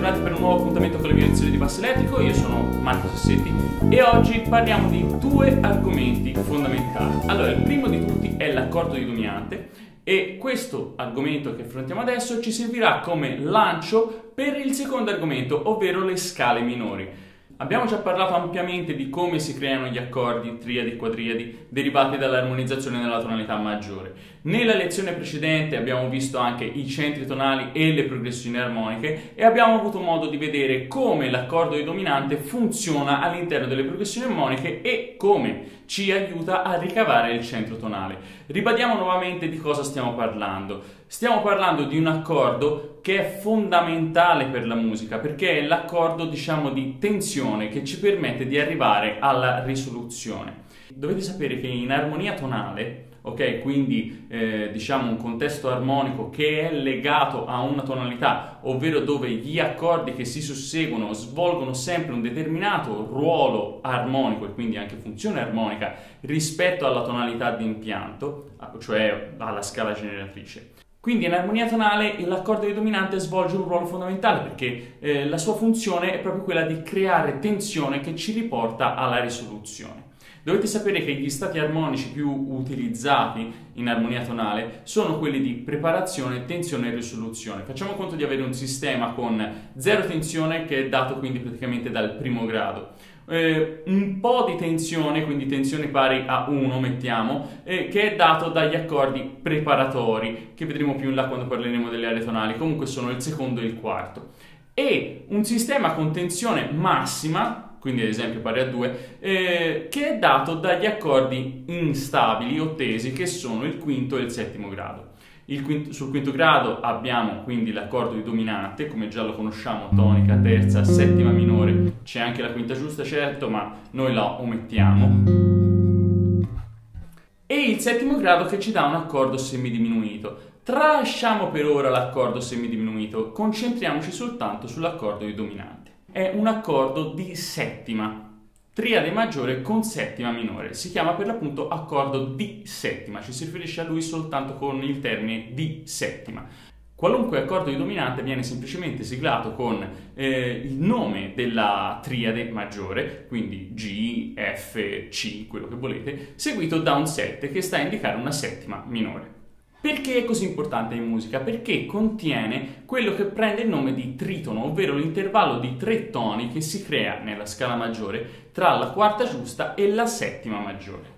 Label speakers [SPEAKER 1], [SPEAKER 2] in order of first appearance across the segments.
[SPEAKER 1] bentornati per un nuovo appuntamento con le mie lezioni di basso elettrico. Io sono Marco Sassetti e oggi parliamo di due argomenti fondamentali. Allora, il primo di tutti è l'accordo di dominante e questo argomento che affrontiamo adesso ci servirà come lancio per il secondo argomento, ovvero le scale minori. Abbiamo già parlato ampiamente di come si creano gli accordi, triadi e quadriadi, derivati dall'armonizzazione nella tonalità maggiore. Nella lezione precedente abbiamo visto anche i centri tonali e le progressioni armoniche e abbiamo avuto modo di vedere come l'accordo di dominante funziona all'interno delle progressioni armoniche e come ci aiuta a ricavare il centro tonale. Ribadiamo nuovamente di cosa stiamo parlando. Stiamo parlando di un accordo che è fondamentale per la musica, perché è l'accordo, diciamo, di tensione che ci permette di arrivare alla risoluzione. Dovete sapere che in armonia tonale, ok, quindi diciamo un contesto armonico che è legato a una tonalità, ovvero dove gli accordi che si susseguono svolgono sempre un determinato ruolo armonico e quindi anche funzione armonica rispetto alla tonalità di impianto, cioè alla scala generatrice. Quindi in armonia tonale l'accordo di dominante svolge un ruolo fondamentale perché la sua funzione è proprio quella di creare tensione che ci riporta alla risoluzione. Dovete sapere che gli stati armonici più utilizzati in armonia tonale sono quelli di preparazione, tensione e risoluzione. Facciamo conto di avere un sistema con zero tensione che è dato quindi praticamente dal primo grado. Un po' di tensione, quindi tensione pari a 1 mettiamo, che è dato dagli accordi preparatori, che vedremo più in là quando parleremo delle aree tonali, comunque sono il secondo e il quarto. E un sistema con tensione massima, quindi ad esempio pari a 2, che è dato dagli accordi instabili o tesi, che sono il quinto e il settimo grado. Sul quinto grado abbiamo quindi l'accordo di dominante, come già lo conosciamo, tonica, terza, settima minore, c'è anche la quinta giusta certo, ma noi la omettiamo. E il settimo grado che ci dà un accordo semidiminuito. Tralasciamo per ora l'accordo semidiminuito, concentriamoci soltanto sull'accordo di dominante. È un accordo di settima, triade maggiore con settima minore, si chiama per l'appunto accordo di settima, ci si riferisce a lui soltanto con il termine di settima. Qualunque accordo di dominante viene semplicemente siglato con il nome della triade maggiore, quindi G, F, C, quello che volete, seguito da un 7 che sta a indicare una settima minore. Perché è così importante in musica? Perché contiene quello che prende il nome di tritono, ovvero l'intervallo di 3 toni che si crea nella scala maggiore tra la quarta giusta e la settima maggiore.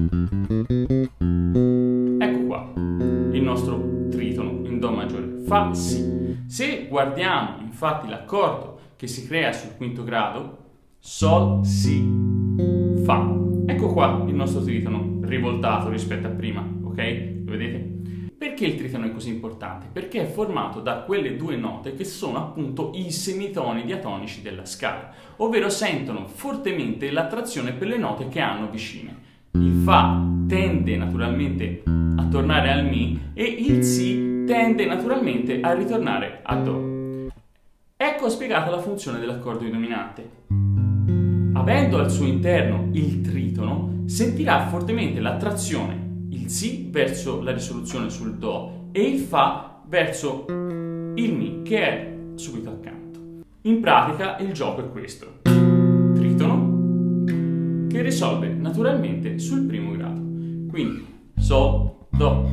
[SPEAKER 1] Ecco qua, il nostro tritono in Do maggiore, Fa, Si. Se guardiamo infatti l'accordo che si crea sul quinto grado, Sol, Si, Fa. Ecco qua il nostro tritono rivoltato rispetto a prima, ok? Lo vedete? Perché il tritono è così importante? Perché è formato da quelle due note che sono appunto i semitoni diatonici della scala, ovvero sentono fortemente l'attrazione per le note che hanno vicine. Il Fa tende naturalmente a tornare al Mi e il Si tende naturalmente a ritornare a Do. Ecco spiegata la funzione dell'accordo di dominante. Avendo al suo interno il tritono, sentirà fortemente l'attrazione il Si verso la risoluzione sul Do e il Fa verso il Mi che è subito accanto. In pratica il gioco è questo: tritono che risolve naturalmente sul primo grado. Quindi Sol, Do.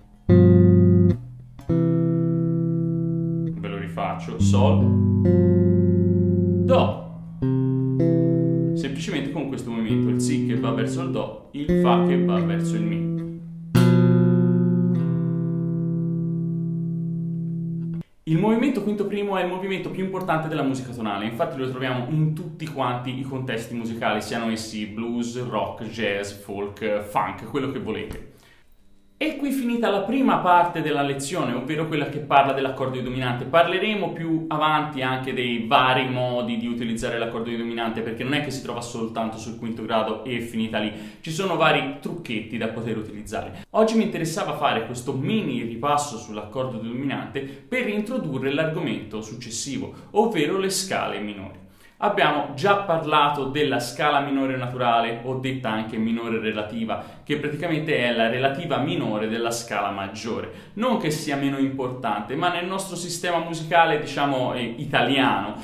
[SPEAKER 1] Ve lo rifaccio: Sol, Do. Semplicemente con questo movimento, il Si che va verso il Do, il Fa che va verso il Mi. Il movimento quinto primo è il movimento più importante della musica tonale, infatti lo troviamo in tutti quanti i contesti musicali, siano essi blues, rock, jazz, folk, funk, quello che volete. E qui finita la prima parte della lezione, ovvero quella che parla dell'accordo di dominante. Parleremo più avanti anche dei vari modi di utilizzare l'accordo di dominante, perché non è che si trova soltanto sul quinto grado e finita lì, ci sono vari trucchetti da poter utilizzare. Oggi mi interessava fare questo mini ripasso sull'accordo di dominante per introdurre l'argomento successivo, ovvero le scale minori. Abbiamo già parlato della scala minore naturale, o detta anche minore relativa, che praticamente è la relativa minore della scala maggiore. Non che sia meno importante, ma nel nostro sistema musicale, diciamo, italiano,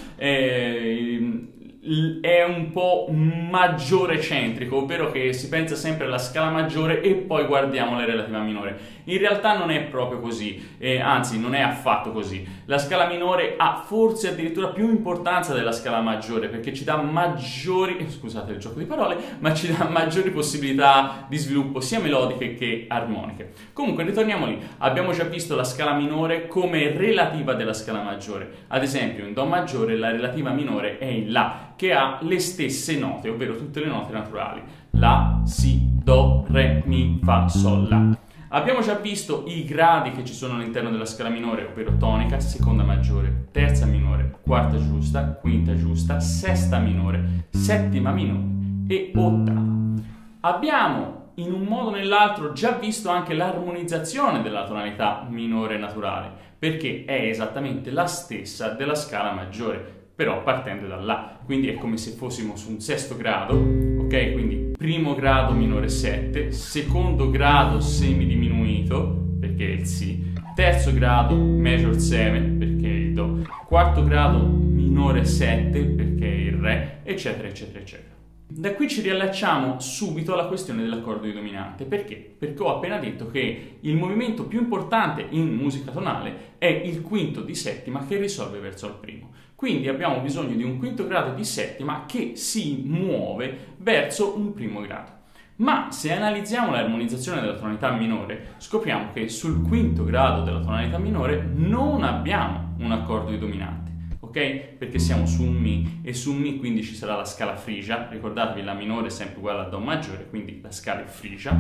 [SPEAKER 1] è un po' maggiore centrico, ovvero che si pensa sempre alla scala maggiore e poi guardiamo la relativa minore. In realtà non è proprio così, anzi non è affatto così. La scala minore ha forse addirittura più importanza della scala maggiore, perché ci dà maggiori, scusate il gioco di parole, ma ci dà maggiori possibilità di sviluppo sia melodiche che armoniche. Comunque ritorniamo lì, abbiamo già visto la scala minore come relativa della scala maggiore. Ad esempio in Do maggiore la relativa minore è in La, che ha le stesse note, ovvero tutte le note naturali: La, Si, Do, Re, Mi, Fa, Sol, La. Abbiamo già visto i gradi che ci sono all'interno della scala minore, ovvero tonica, seconda maggiore, terza minore, quarta giusta, quinta giusta, sesta minore, settima minore e ottava. Abbiamo in un modo o nell'altro già visto anche l'armonizzazione della tonalità minore naturale, perché è esattamente la stessa della scala maggiore, però partendo da La. Quindi è come se fossimo su un sesto grado, ok? Quindi primo grado minore 7, secondo grado semidiminuito, perché è il Si, terzo grado major 7, perché è il Do, quarto grado minore 7, perché è il Re, eccetera, eccetera, eccetera. Da qui ci riallacciamo subito alla questione dell'accordo di dominante. Perché? Perché ho appena detto che il movimento più importante in musica tonale è il quinto di settima che risolve verso il primo. Quindi abbiamo bisogno di un quinto grado di settima che si muove verso un primo grado. Ma se analizziamo l'armonizzazione della tonalità minore, scopriamo che sul quinto grado della tonalità minore non abbiamo un accordo di dominante. Ok? Perché siamo su un Mi, e su un Mi quindi ci sarà la scala frigia. Ricordatevi, la minore è sempre uguale a Do maggiore, quindi la scala è frigia.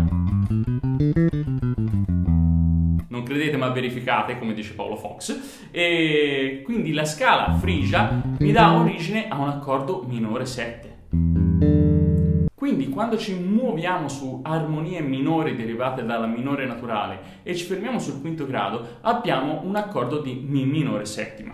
[SPEAKER 1] Non credete ma verificate, come dice Paolo Fox. E quindi la scala frigia mi dà origine a un accordo minore 7. Quindi quando ci muoviamo su armonie minori derivate dalla minore naturale e ci fermiamo sul quinto grado, abbiamo un accordo di Mi minore settima,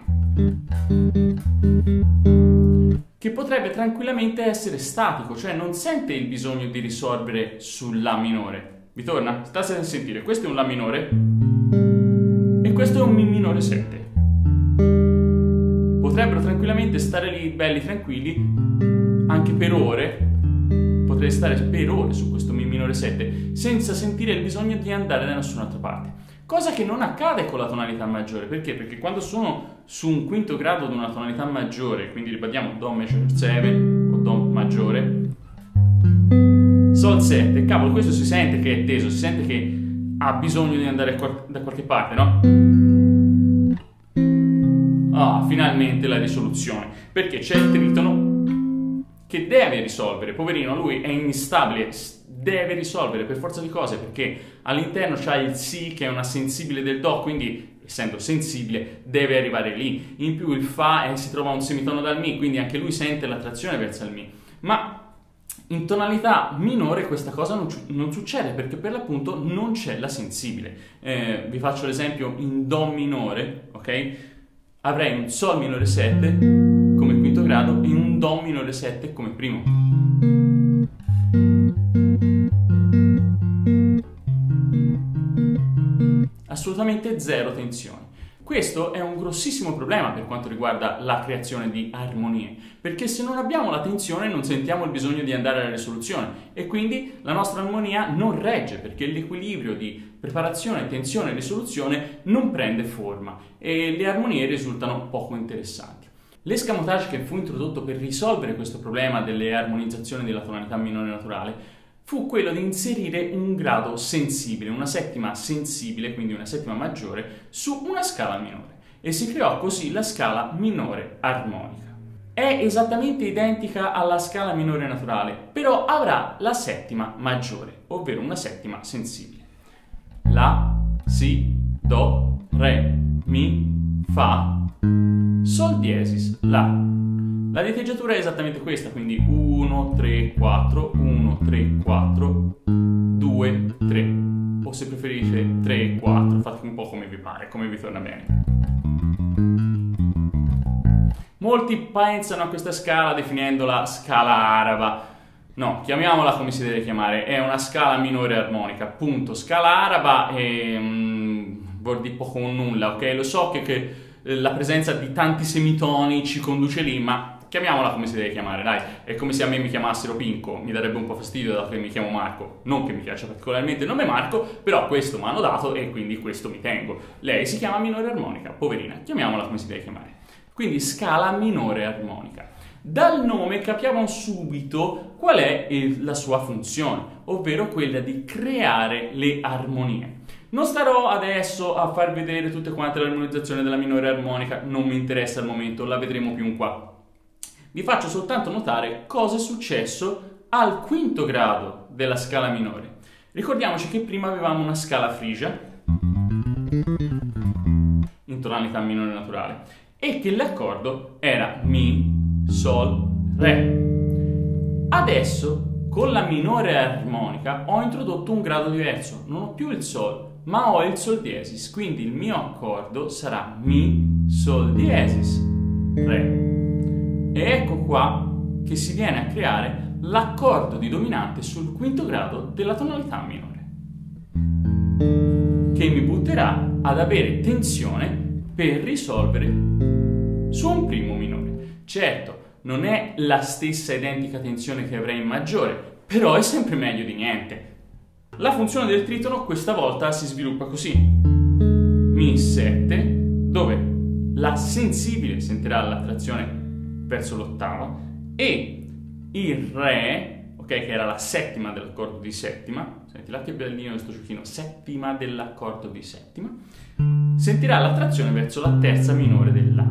[SPEAKER 1] che potrebbe tranquillamente essere statico, cioè non sente il bisogno di risolvere sul La minore. Vi torna? State a sentire, questo è un La minore e questo è un Mi minore 7. Potrebbero tranquillamente stare lì belli tranquilli anche per ore. Potrei stare per ore su questo Mi minore 7 senza sentire il bisogno di andare da nessun'altra parte. Cosa che non accade con la tonalità maggiore. Perché? Perché quando sono su un quinto grado di una tonalità maggiore, quindi ripetiamo Do major 7 o Do maggiore, Sol 7, cavolo, questo si sente che è teso, si sente che ha bisogno di andare da qualche parte, no? Ah, finalmente la risoluzione, perché c'è il tritono che deve risolvere, poverino, lui è instabile, deve risolvere per forza di cose, perché all'interno c'ha il Si che è una sensibile del Do, quindi essendo sensibile deve arrivare lì. In più il Fa si trova a un semitono dal Mi, quindi anche lui sente l'attrazione verso il Mi. Ma in tonalità minore questa cosa non succede, perché per l'appunto non c'è la sensibile. Vi faccio l'esempio in Do minore, ok? Avrei un Sol minore 7 come quinto grado e un Do minore 7 come primo. Assolutamente zero tensione. Questo è un grossissimo problema per quanto riguarda la creazione di armonie, perché se non abbiamo la tensione non sentiamo il bisogno di andare alla risoluzione e quindi la nostra armonia non regge, perché l'equilibrio di preparazione, tensione e risoluzione non prende forma e le armonie risultano poco interessanti. L'escamotage che fu introdotto per risolvere questo problema delle armonizzazioni della tonalità minore naturale fu quello di inserire un grado sensibile, una settima sensibile, quindi una settima maggiore, su una scala minore. E si creò così la scala minore armonica. È esattamente identica alla scala minore naturale, però avrà la settima maggiore, ovvero una settima sensibile. La, Si, Do, Re, Mi, Fa, Sol diesis, La. La diteggiatura è esattamente questa, quindi 1, 3, 4, 1, 3, 4, 2, 3. O se preferite 3, 4, fate un po' come vi pare, come vi torna bene. Molti pensano a questa scala definendola scala araba. No, chiamiamola come si deve chiamare, è una scala minore armonica, punto. Scala araba vuol dire poco o nulla, ok? Lo so che la presenza di tanti semitoni ci conduce lì, ma chiamiamola come si deve chiamare, dai. È come se a me mi chiamassero Pinco, mi darebbe un po' fastidio dato che mi chiamo Marco. Non che mi piaccia particolarmente il nome Marco, però questo mi hanno dato e quindi questo mi tengo. Lei si chiama minore armonica, poverina, chiamiamola come si deve chiamare. Quindi scala minore armonica. Dal nome capiamo subito qual è la sua funzione, ovvero quella di creare le armonie. Non starò adesso a far vedere tutte quante l'armonizzazione della minore armonica, non mi interessa al momento, la vedremo più in qua. Vi faccio soltanto notare cosa è successo al quinto grado della scala minore. Ricordiamoci che prima avevamo una scala frigia in tonalità minore naturale e che l'accordo era Mi, Sol, Re. Adesso con la minore armonica ho introdotto un grado diverso, non ho più il Sol, ma ho il Sol diesis, quindi il mio accordo sarà Mi, Sol diesis, Re. E ecco qua che si viene a creare l'accordo di dominante sul quinto grado della tonalità minore, che mi butterà ad avere tensione per risolvere su un primo minore. Certo, non è la stessa identica tensione che avrei in maggiore, però è sempre meglio di niente. La funzione del tritono questa volta si sviluppa così. Mi7, dove la sensibile sentirà l'attrazione verso l'ottava e il Re, ok, che era la settima dell'accordo di settima, senti là che bellino questo giochino, settima dell'accordo di settima, sentirà l'attrazione verso la terza minore dell'A.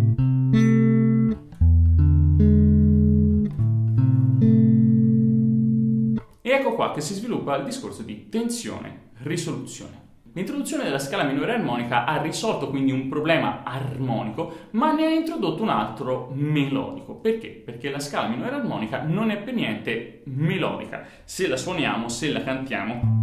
[SPEAKER 1] E ecco qua che si sviluppa il discorso di tensione-risoluzione. L'introduzione della scala minore armonica ha risolto quindi un problema armonico, ma ne ha introdotto un altro melodico. Perché? Perché la scala minore armonica non è per niente melodica. Se la suoniamo, se la cantiamo,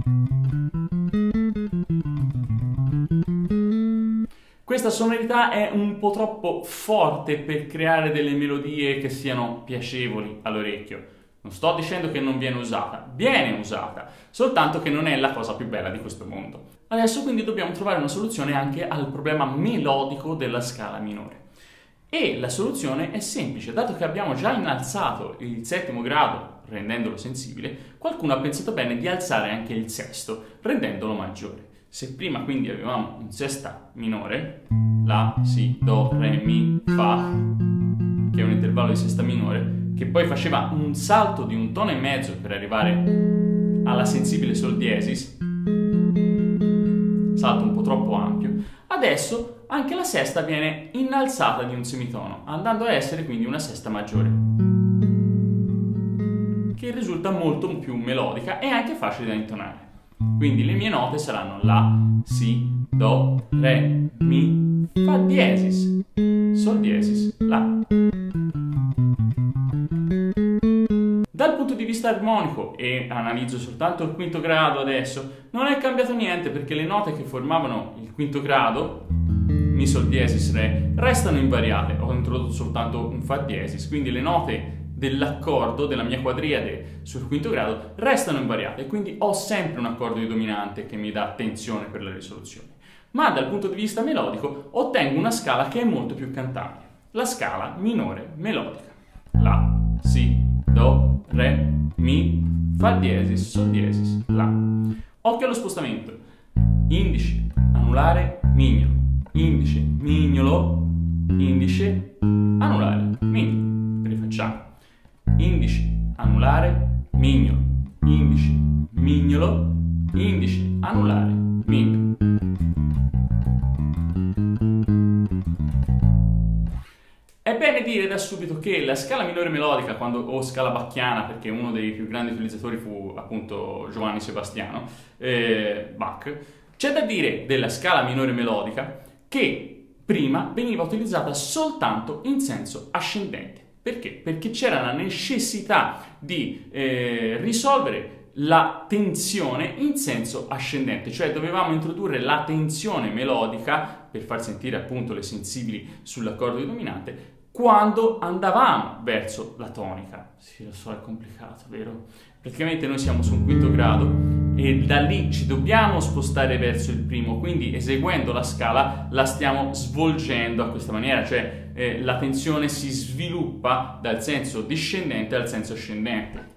[SPEAKER 1] questa sonorità è un po' troppo forte per creare delle melodie che siano piacevoli all'orecchio. Non sto dicendo che non viene usata, soltanto che non è la cosa più bella di questo mondo. Adesso quindi dobbiamo trovare una soluzione anche al problema melodico della scala minore. E la soluzione è semplice, dato che abbiamo già innalzato il settimo grado rendendolo sensibile, qualcuno ha pensato bene di alzare anche il sesto rendendolo maggiore. Se prima quindi avevamo un sesta minore, La, Si, Do, Re, Mi, Fa, che è un intervallo di sesta minore, che poi faceva un salto di un tono e mezzo per arrivare alla sensibile Sol diesis, salto un po' troppo ampio, adesso anche la sesta viene innalzata di un semitono, andando a essere quindi una sesta maggiore, che risulta molto più melodica e anche facile da intonare. Quindi le mie note saranno La, Si, Do, Re, Mi, Fa diesis, Sol diesis, La. Dal punto di vista armonico, e analizzo soltanto il quinto grado adesso, non è cambiato niente perché le note che formavano il quinto grado, Mi, Sol diesis, Re, restano invariate. Ho introdotto soltanto un Fa diesis, quindi le note dell'accordo, della mia quadriade sul quinto grado, restano invariate, quindi ho sempre un accordo di dominante che mi dà tensione per la risoluzione. Ma dal punto di vista melodico ottengo una scala che è molto più cantabile, la scala minore melodica. La, Si, Do, Re, Mi, Fa diesis, Sol diesis, La. Occhio allo spostamento. Indice, anulare, mignolo. Indice, mignolo, indice, anulare, mignolo. Rifacciamo. Indice, anulare, mignolo. Indice, mignolo, indice, anulare, mignolo. È bene dire da subito che la scala minore melodica, o scala bacchiana, perché uno dei più grandi utilizzatori fu appunto Giovanni Sebastiano Bach, c'è da dire della scala minore melodica che prima veniva utilizzata soltanto in senso ascendente. Perché? Perché c'era la necessità di risolvere la tensione in senso ascendente, cioè dovevamo introdurre la tensione melodica per far sentire appunto le sensibili sull'accordo di dominante quando andavamo verso la tonica. Sì, lo so, è complicato, vero? Praticamente noi siamo su un quinto grado e da lì ci dobbiamo spostare verso il primo, quindi eseguendo la scala la stiamo svolgendo a questa maniera, cioè la tensione si sviluppa dal senso discendente al senso ascendente,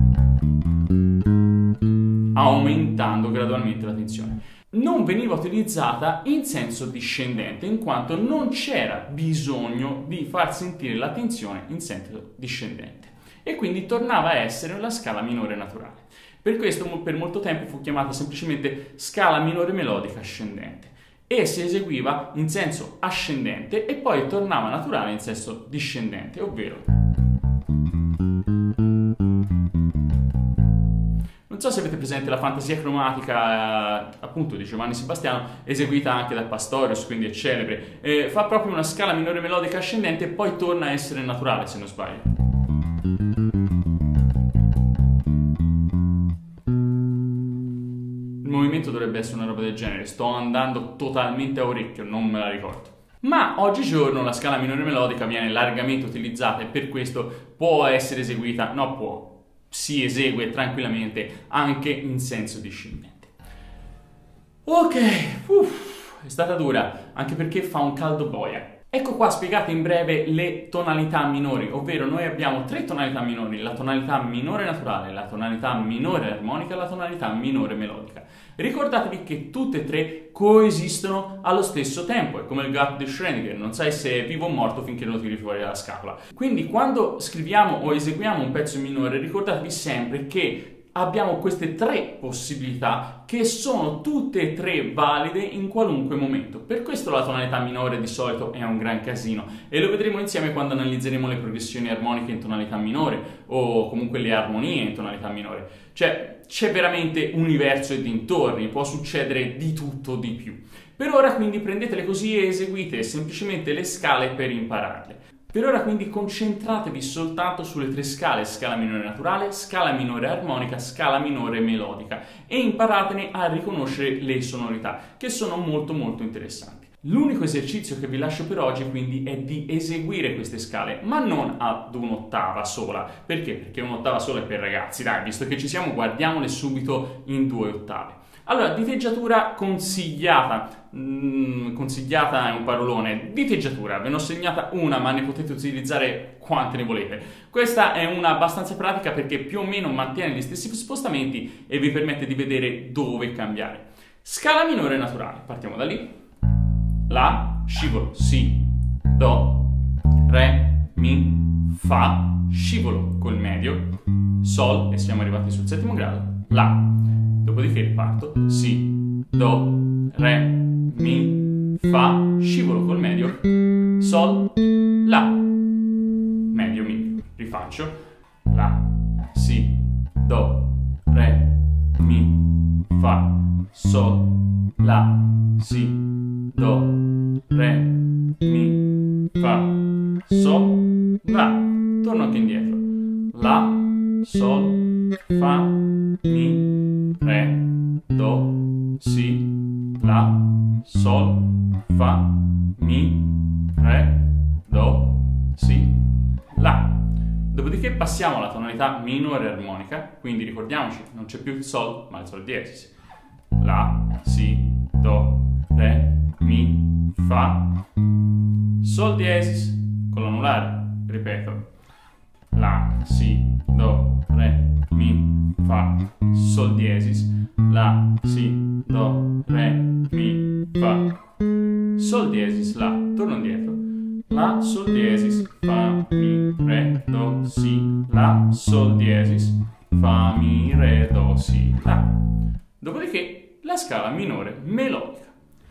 [SPEAKER 1] aumentando gradualmente la tensione. Non veniva utilizzata in senso discendente, in quanto non c'era bisogno di far sentire la tensione in senso discendente, e quindi tornava a essere la scala minore naturale. Per questo per molto tempo fu chiamata semplicemente scala minore melodica ascendente e si eseguiva in senso ascendente e poi tornava naturale in senso discendente, ovvero... Non so se avete presente la fantasia cromatica appunto di Giovanni Sebastiano, eseguita anche da Pastorius, quindi è celebre. Fa proprio una scala minore melodica ascendente e poi torna a essere naturale, se non sbaglio. Il movimento dovrebbe essere una roba del genere, sto andando totalmente a orecchio, non me la ricordo. Ma oggigiorno la scala minore melodica viene largamente utilizzata e per questo può essere eseguita, si esegue tranquillamente anche in senso discendente. Ok, è stata dura, anche perché fa un caldo boia. Ecco qua spiegate in breve le tonalità minori, ovvero noi abbiamo 3 tonalità minori: la tonalità minore naturale, la tonalità minore armonica e la tonalità minore melodica. Ricordatevi che tutte e 3 coesistono allo stesso tempo, è come il gatto di Schrödinger, non sai se è vivo o morto finché non lo tiri fuori dalla scatola. Quindi quando scriviamo o eseguiamo un pezzo minore, ricordatevi sempre che abbiamo queste 3 possibilità che sono tutte e 3 valide in qualunque momento. Per questo la tonalità minore di solito è un gran casino e lo vedremo insieme quando analizzeremo le progressioni armoniche in tonalità minore o comunque le armonie in tonalità minore. Cioè c'è veramente universo e dintorni, può succedere di tutto di più. Per ora quindi prendetele così e eseguite semplicemente le scale per impararle. Per ora quindi concentratevi soltanto sulle 3 scale: scala minore naturale, scala minore armonica, scala minore melodica, e imparatene a riconoscere le sonorità, che sono molto molto interessanti. L'unico esercizio che vi lascio per oggi quindi è di eseguire queste scale, ma non ad un'ottava sola. Perché? Perché un'ottava sola è per ragazzi, dai, visto che ci siamo, guardiamole subito in 2 ottave. Allora, diteggiatura consigliata, consigliata è un parolone, diteggiatura, ve ne ho segnata una, ma ne potete utilizzare quante ne volete. Questa è una abbastanza pratica perché più o meno mantiene gli stessi spostamenti e vi permette di vedere dove cambiare. Scala minore naturale, partiamo da lì. La, scivolo, si, do, re, mi, fa, scivolo col medio, sol, e siamo arrivati sul 7° grado, la. Dopodiché riparto, si, do, re, mi, fa, scivolo col medio, sol, la, medio, mi, rifaccio, la, si, do, re, mi, fa, sol, la, si, do, re, mi, fa, sol, la. Torno anche indietro, la, sol, fa, mi, re, do, si, la, sol, fa, mi, re, do, si, la. Dopodiché passiamo alla tonalità minore armonica, quindi ricordiamoci, non c'è più il sol, ma il sol diesis. La, si, do, re, mi, fa, sol diesis con l'anulare, ripeto. La, si, do, re, mi, fa, sol diesis, la, si, do, re, mi, fa, sol diesis, la, torno indietro, la, sol diesis, fa, mi, re, do, si, la, sol diesis, fa, mi, re, do, si, la. Dopodiché la scala minore melodica.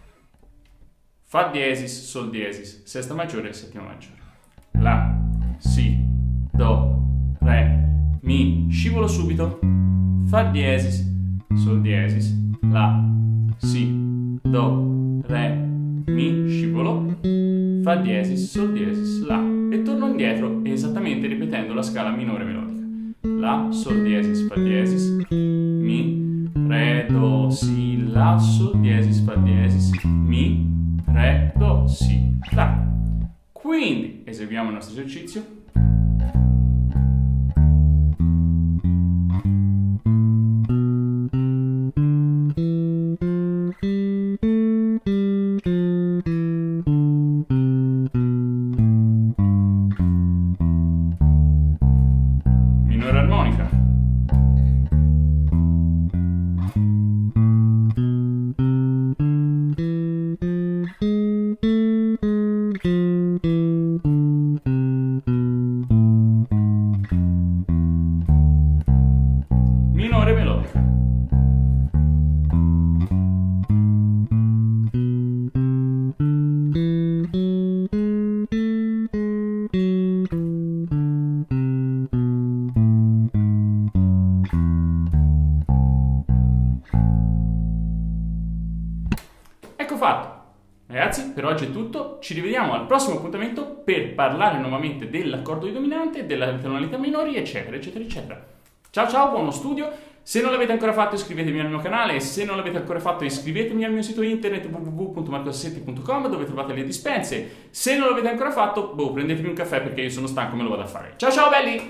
[SPEAKER 1] Fa diesis, sol diesis, sesta maggiore, settima maggiore. La, si, do, re, mi, scivolo subito, fa diesis, sol diesis, la, si, do, re, mi, scivolo, fa diesis, sol diesis, la, e torno indietro esattamente ripetendo la scala minore melodica. La, sol diesis, fa diesis, mi, re, do, si, la, sol diesis, fa diesis, mi, re, do, si, la. Quindi eseguiamo il nostro esercizio. Minore armonica. Minore melodica. Ecco fatto. Ragazzi, per oggi è tutto. Ci rivediamo al prossimo appuntamento per parlare nuovamente dell'accordo di dominante, delle tonalità minori, eccetera, eccetera, eccetera. Ciao ciao, buono studio. Se non l'avete ancora fatto iscrivetevi al mio canale e se non l'avete ancora fatto iscrivetevi al mio sito internet www.marcosassetti.com dove trovate le dispense. Se non l'avete ancora fatto, prendetemi un caffè perché io sono stanco e me lo vado a fare. Ciao ciao belli!